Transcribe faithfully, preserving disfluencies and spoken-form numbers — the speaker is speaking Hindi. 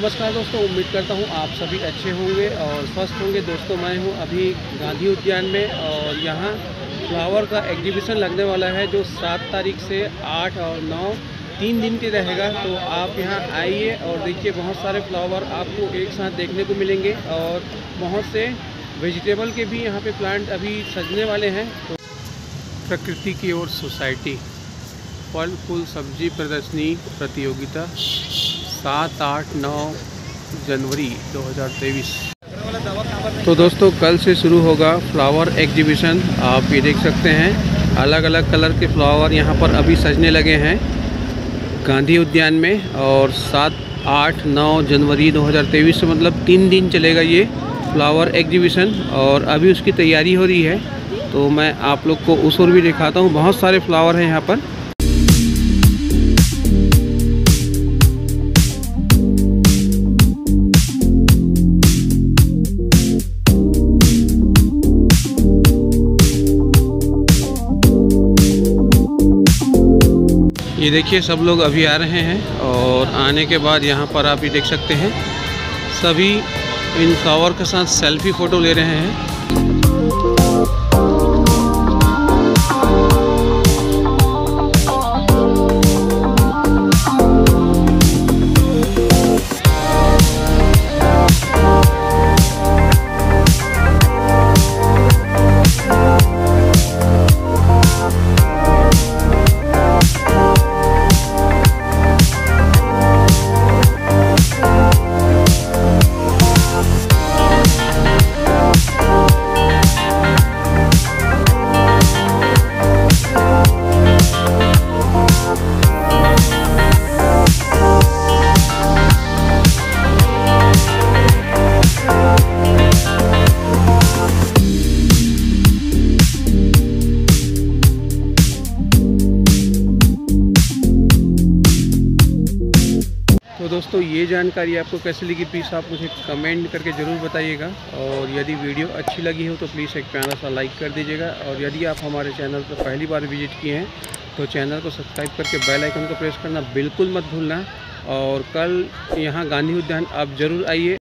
नमस्कार दोस्तों, उम्मीद करता हूँ आप सभी अच्छे होंगे और स्वस्थ होंगे। दोस्तों मैं हूँ अभी गांधी उद्यान में और यहाँ फ्लावर का एग्जीबिशन लगने वाला है जो सात तारीख से आठ और नौ तीन दिन के रहेगा। तो आप यहाँ आइए और देखिए, बहुत सारे फ्लावर आपको एक साथ देखने को मिलेंगे और बहुत से वेजिटेबल के भी यहाँ पे प्लांट अभी सजने वाले हैं। तो प्रकृति की ओर सोसाइटी फल फूल सब्जी प्रदर्शनी प्रतियोगिता सात आठ नौ जनवरी दो हज़ार तेईस। तो दोस्तों कल से शुरू होगा फ्लावर एग्जीबिशन। आप ये देख सकते हैं अलग अलग कलर के फ्लावर यहाँ पर अभी सजने लगे हैं गांधी उद्यान में। और सात आठ नौ जनवरी दो हज़ार तेईस से मतलब तीन दिन चलेगा ये फ्लावर एग्जीबिशन और अभी उसकी तैयारी हो रही है। तो मैं आप लोग को उस ओर भी दिखाता हूँ, बहुत सारे फ्लावर हैं यहाँ पर। ये देखिए सब लोग अभी आ रहे हैं और आने के बाद यहाँ पर आप ये देख सकते हैं सभी इन फ्लावर के साथ सेल्फी फ़ोटो ले रहे हैं। तो दोस्तों ये जानकारी आपको कैसी लगी प्लीज़ आप मुझे कमेंट करके ज़रूर बताइएगा। और यदि वीडियो अच्छी लगी हो तो प्लीज़ एक प्यारा सा लाइक कर दीजिएगा। और यदि आप हमारे चैनल पर पहली बार विजिट किए हैं तो चैनल को सब्सक्राइब करके बेल आइकन को प्रेस करना बिल्कुल मत भूलना। और कल यहाँ गांधी उद्यान आप ज़रूर आइए।